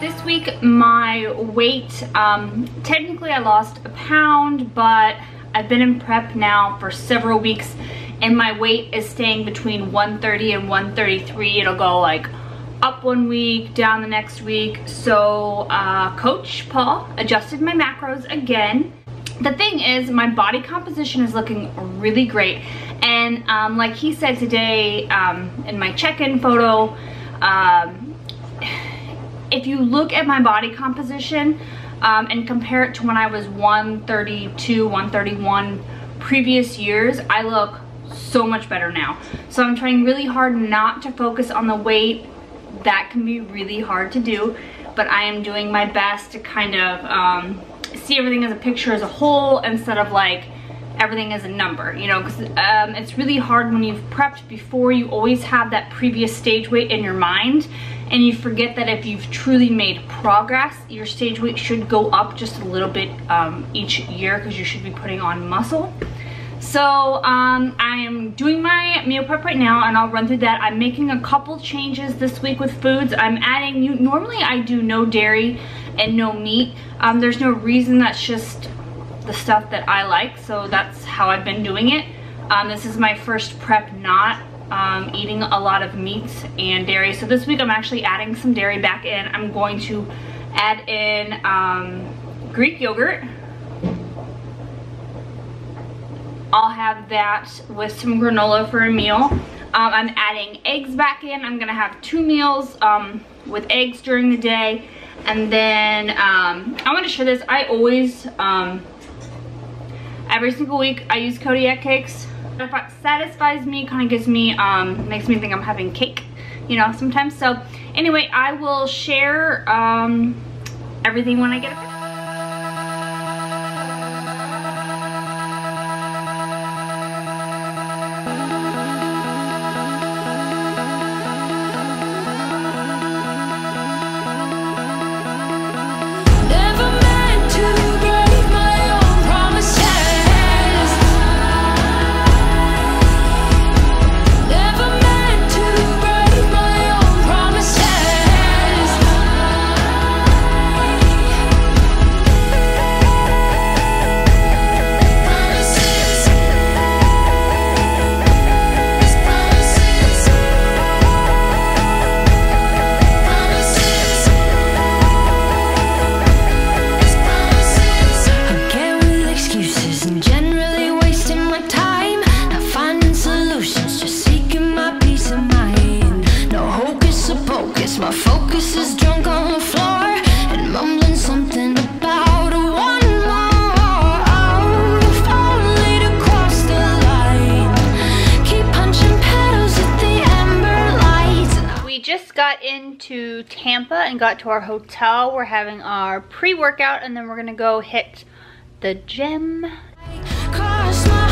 This week my weight, technically I lost a pound, but I've been in prep now for several weeks and my weight is staying between 130 and 133. It'll go like up one week, down the next week. So Coach Paul adjusted my macros again. The thing is, my body composition is looking really great. And like he said today in my check-in photo, if you look at my body composition and compare it to when I was 132, 131 previous years, I look so much better now. So I'm trying really hard not to focus on the weight. That can be really hard to do, but I am doing my best to kind of see everything as a picture as a whole instead of like everything as a number, you know, because it's really hard when you've prepped before. You always have that previous stage weight in your mind and you forget that if you've truly made progress, your stage weight should go up just a little bit each year because you should be putting on muscle. So I am doing my meal prep right now and I'll run through that. I'm making a couple changes this week with foods. I'm adding, normally I do no dairy and no meat. There's no reason, that's just the stuff that I like, so that's how I've been doing it. This is my first prep not eating a lot of meats and dairy. So this week I'm actually adding some dairy back in. I'm going to add in Greek yogurt. I'll have that with some granola for a meal. I'm adding eggs back in. I'm gonna have 2 meals with eggs during the day. And then I want to share this. I always, every single week I use Kodiak cakes. If it satisfies me, kind of gives me, makes me think I'm having cake, you know, sometimes. So anyway, I will share everything when I get it. To Tampa and got to our hotel. We're having our pre-workout and then we're gonna go hit the gym.